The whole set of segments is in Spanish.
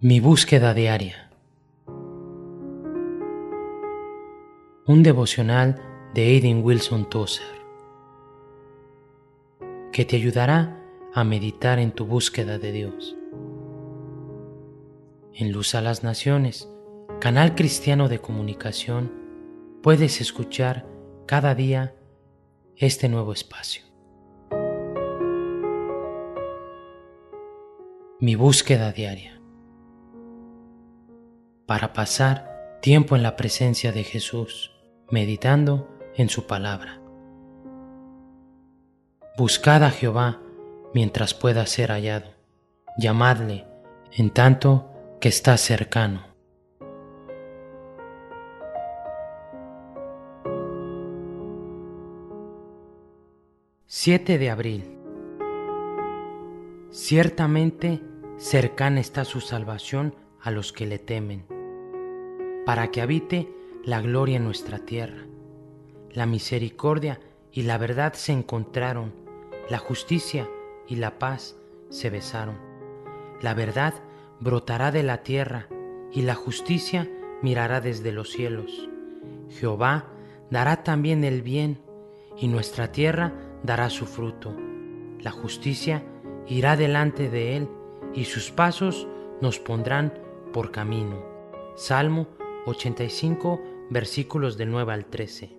Mi búsqueda diaria. Un devocional de Aidan Wilson Tozer que te ayudará a meditar en tu búsqueda de Dios. En Luz a las Naciones, canal cristiano de comunicación, puedes escuchar cada día este nuevo espacio. Mi búsqueda diaria. Para pasar tiempo en la presencia de Jesús, meditando en su palabra. Buscad a Jehová mientras pueda ser hallado. Llamadle en tanto que está cercano. «7 de abril. Ciertamente cercana está su salvación a los que le temen, para que habite la gloria en nuestra tierra. La misericordia y la verdad se encontraron, la justicia y la paz se besaron. La verdad brotará de la tierra y la justicia mirará desde los cielos. Jehová dará también el bien y nuestra tierra dará su fruto. La justicia irá delante de él y sus pasos nos pondrán por camino». Salmo 85, versículos del 9 al 13.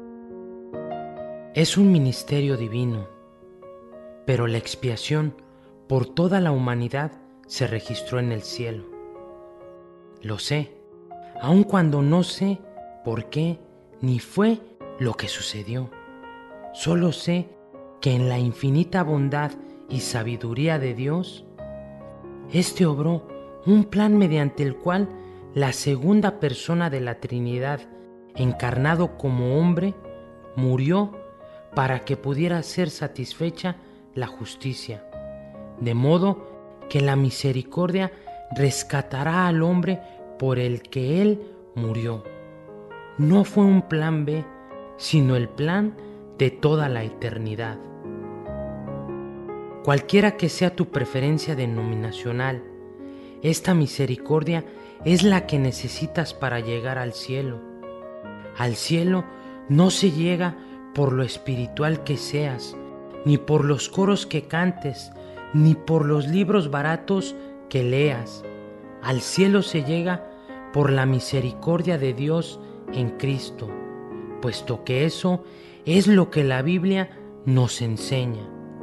Es un ministerio divino, pero la expiación por toda la humanidad se registró en el cielo. Lo sé, aun cuando no sé por qué ni fue lo que sucedió. Solo sé que en la infinita bondad y sabiduría de Dios, Éste obró un plan mediante el cual la segunda persona de la Trinidad, encarnado como hombre, murió para que pudiera ser satisfecha la justicia, de modo que la misericordia rescatará al hombre por el que él murió. No fue un plan B, sino el plan de toda la eternidad. Cualquiera que sea tu preferencia denominacional, esta misericordia es la que necesitas para llegar al cielo. Al cielo no se llega por lo espiritual que seas, ni por los coros que cantes, ni por los libros baratos que leas. Al cielo se llega por la misericordia de Dios en Cristo, puesto que eso es lo que la Biblia nos enseña.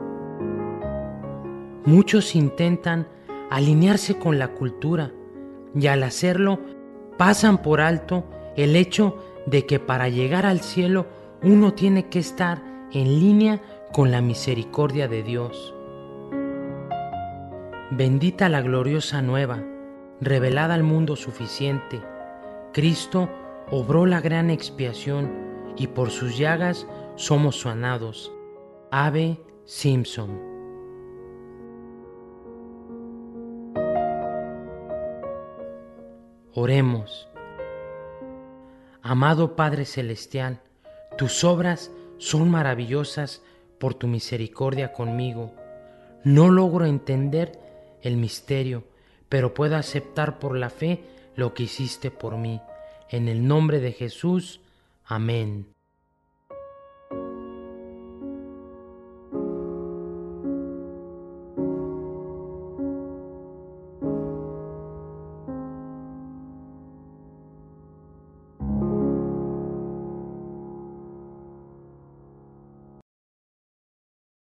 Muchos intentan alinearse con la cultura y al hacerlo pasan por alto el hecho de que para llegar al cielo uno tiene que estar en línea con la misericordia de Dios. Bendita la gloriosa nueva, revelada al mundo suficiente. Cristo obró la gran expiación y por sus llagas somos sanados. A.B. Simpson. Oremos. Amado Padre Celestial, tus obras son maravillosas por tu misericordia conmigo. No logro entender el misterio, pero puedo aceptar por la fe lo que hiciste por mí. En el nombre de Jesús. Amén.